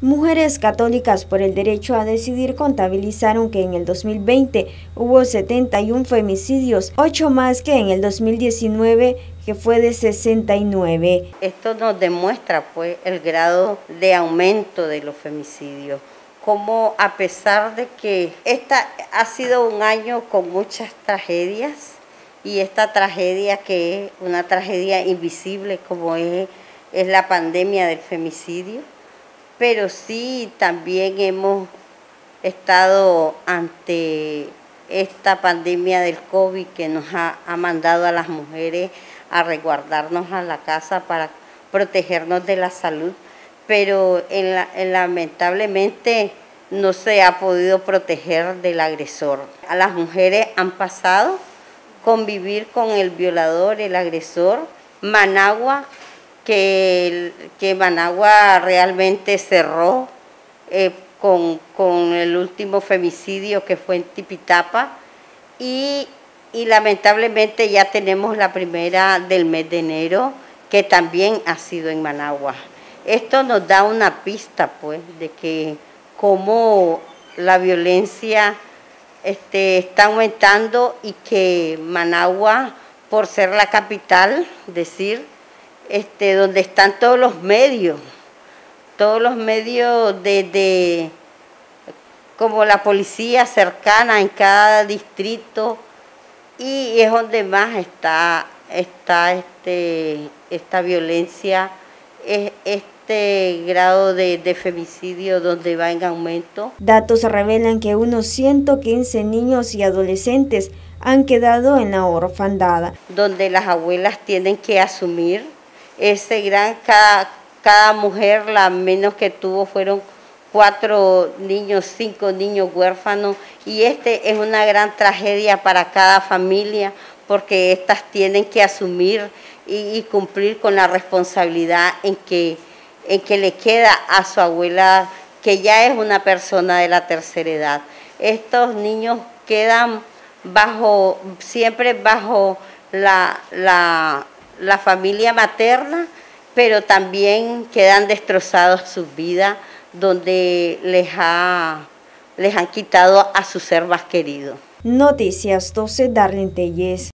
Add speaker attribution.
Speaker 1: Mujeres Católicas por el Derecho a Decidir contabilizaron que en el 2020 hubo 71 femicidios, 8 más que en el 2019, que fue de 69.
Speaker 2: Esto nos demuestra pues el grado de aumento de los femicidios, como a pesar de que esta ha sido un año con muchas tragedias, y esta tragedia que es una tragedia invisible como es la pandemia del femicidio, pero sí también hemos estado ante esta pandemia del COVID que nos ha mandado a las mujeres a resguardarnos a la casa para protegernos de la salud, pero lamentablemente no se ha podido proteger del agresor. A las mujeres han pasado convivir con el violador, el agresor. Managua, que Managua realmente cerró con el último femicidio que fue en Tipitapa, y lamentablemente ya tenemos la primera del mes de enero, que también ha sido en Managua. Esto nos da una pista pues de que cómo la violencia está aumentando, y que Managua, por ser la capital, donde están todos los medios como la policía cercana en cada distrito, y es donde más está esta violencia, este grado de femicidio donde va en aumento.
Speaker 1: Datos revelan que unos 115 niños y adolescentes han quedado en la orfandad,
Speaker 2: donde las abuelas tienen que asumir ese cada mujer, la menos que tuvo fueron 4 niños, 5 niños huérfanos, y es una gran tragedia para cada familia, porque estas tienen que asumir y cumplir con la responsabilidad en que le queda a su abuela, que ya es una persona de la tercera edad. Estos niños quedan siempre bajo la familia materna, pero también quedan destrozados sus vidas, donde les han quitado a su ser más querido.
Speaker 1: Noticias 12, Darlene Telles.